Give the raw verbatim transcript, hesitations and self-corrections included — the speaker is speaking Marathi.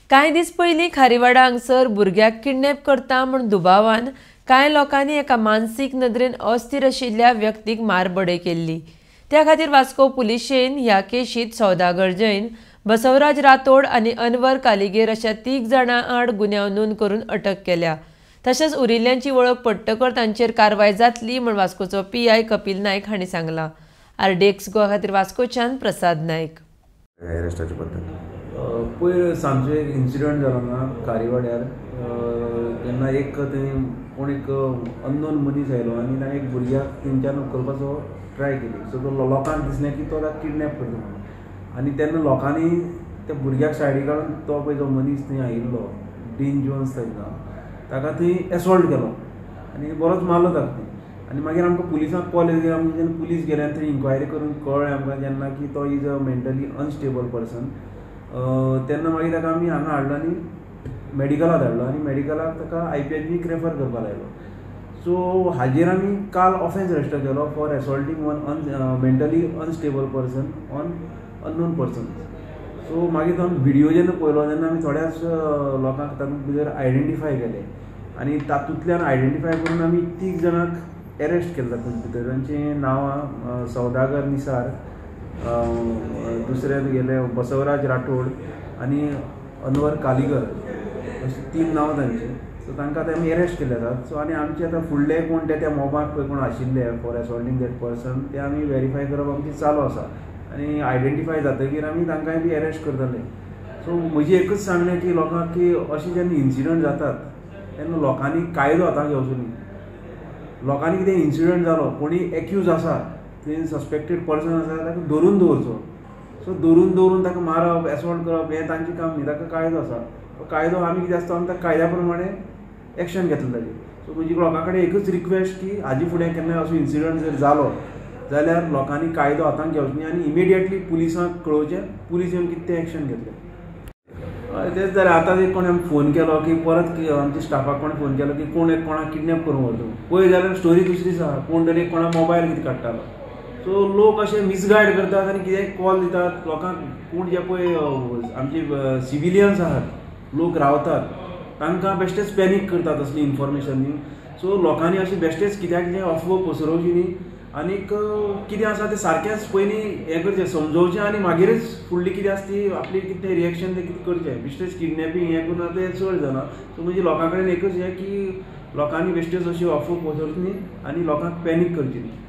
कांय दीस पयलीं खारीवाडा हांगसर भुरग्याक किडनॅप करता म्हूण दुबावान कांय लोकांनी एका मानसीक नदरेन अस्थिर आशिल्ल्या व्यक्तीक मारबडय केल्ली। त्या खातीर वास्को पुलिशेन ह्या केशींत सौदागर जैन, बसवराज रातोड आनी अनवर कालिगेर अशा तीग जाणां आड गुन्यांव नोंद करून अटक केल्या। तशेंच उरिल्ल्यांची वळख पडटकच तांचेर कारवाय जातली म्हूण वास्कोचो पी आय कपिल नायक हांणी सांगलां। आरडेक्स गोवा खातीर वास्कोच्यान प्रसाद नायक। पयर सांजचो एक इन्सिडंट जालो ना खारीवाड्यार, तेन्ना एक थंय कोण एक अननोन मनीस आयलो आनी ताणें एक भुरग्याक थंयच्यान करपाचो ट्राय केली। सो तो लोकांक दिसलें की तो ताका किडनॅप करता म्हणून, आनी तेन्ना लोकांनी त्या भुरग्याक सायडी काडून तो पळय जो मनीस थंय आयिल्लो डीन जोन्स ताका ताका थंय एसॉल्ट केलो आनी बरोच मारलो ताका थंय। आनी मागीर आमकां पुलिसांक कॉल येयलो, आमी जेन्ना पुलीस गेले आनी थंय इन्क्वायरी करून कळ्ळें आमकां जेन्ना की तो is a mentally unstable person. तेन्ना मागीर ताका आमी हांगा हाडलो आनी मेडिकलाक धाडलो आनी मेडिकलाक ताका आय पी एच बीक रेफर करपाक लायलो। सो हाजेर आमी काल ऑफेन्स रजिस्टर केलो for assaulting one an mentally unstable person on unknown person. So मागीर तो व्हिडिओ जेन्ना पळयलो तेन्ना आमी थोड्याच लोकांक तातूंत भितर आयडेंटिफाय केले आनी तातूंतल्यान आयडेंटिफाय करून आमी तीग जाणांक एरेस्ट केले तातूंत भितर। तांची नांवां सौदागर निसार, दुसरे गेले बसवराज राठोड आनी अनवर कालिगर, अशी तीन नांवां तांची। सो तांकां आतां आमी एरेस्ट केले आसात। सो आनी आमचे आतां फुडले कोण ते त्या मॉबाक पळय कोण आशिल्ले फॉर एसॉल्टींग दॅट पर्सन ते आमी वेरीफाय करप आमची चालू आसा आनी आयडेंटिफाय जातकीर आमी तांकांय बी एरेस्ट करतले। सो म्हजी एकच सांगणें की लोकांक की अशें जेन्ना इन्सिडंट जातात तेन्ना लोकांनी कायदो हातांत घेवचो न्ही। लोकांनी कितें इन्सिडंट जालो, कोणी एक्यूज आसा, थंय सस्पेक्टेड पर्सन आसा ताका धरून दवरचो। सो धरून दवरून ताका मारप, एसॉल्ट करप हें तांचें काम न्ही, ताका कायदो आसा। तो कायदो आमी कितें आसता आमी त्या कायद्या प्रमाणे एक्शन घेतलें ताजेर। सो म्हजी लोकां कडेन एकच रिक्वेस्ट की हाजे फुडें केन्नाय असो इन्सिडंट जर जालो जाल्यार लोकांनी कायदो हातांत घेवचो न्ही आनी इमिडिएटली पुलिसांक कळोवचें, पुलीस येवन कितें तें एक्शन घेतलें। तेच जाल्यार आतां एक कोणें फोन केलो की परत आमच्या स्टाफाक कोणें फोन केलो की कोण एक कोणाक किडनॅप करूंक व्हरता। पळय जाल्यार स्टोरी दुसरी आसा, कोण तरी एक कोणा मोबायल कितें काडटालो। सो लोक अशे मिसगायड करतात आनी कितें कॉल दितात लोकांक। कोण जे पळय आमचे सिविलियन्स आहात, लोक रावतात, तांकां बेश्टेच पॅनीक करतात असली इन्फॉर्मेशन न्ही। सो लोकांनी अशी बेश्टेच कित्याक कितें अफवो पसरोवची न्ही आनीक कितें आसा तें सारकेंच पयलीं हें करचें, समजोवचें आनी मागीरच फुडली कितें आसा ती आपली कितें रिएक्शन तें कितें करचें। बेश्टेच किडनॅपींग हें करून आतां तें चड जालां। सो म्हणजे लोकां कडेन एकच हें की लोकांनी बेश्टेच अश्यो अफवो पसरच्यो न्ही आनी लोकांक पॅनीक करची न्ही।